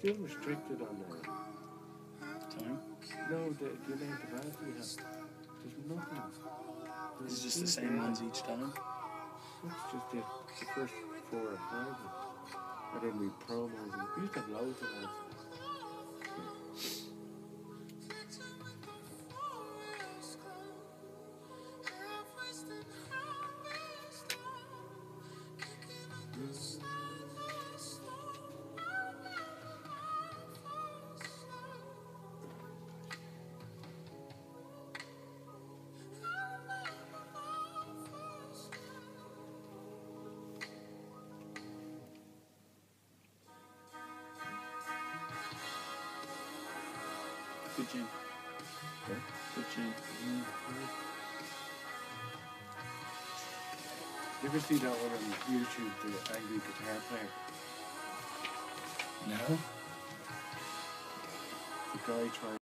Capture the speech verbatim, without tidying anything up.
still restricted on the time. no the, the amount of ads we have. There's nothing. There's Is it just the same ones each time? It's just the, the first four or five, and then we promos. And we used to have loads of ads. Good gym. Yeah. Good gym. Mm. You ever see that one on YouTube, the angry guitar player? No. The guy trying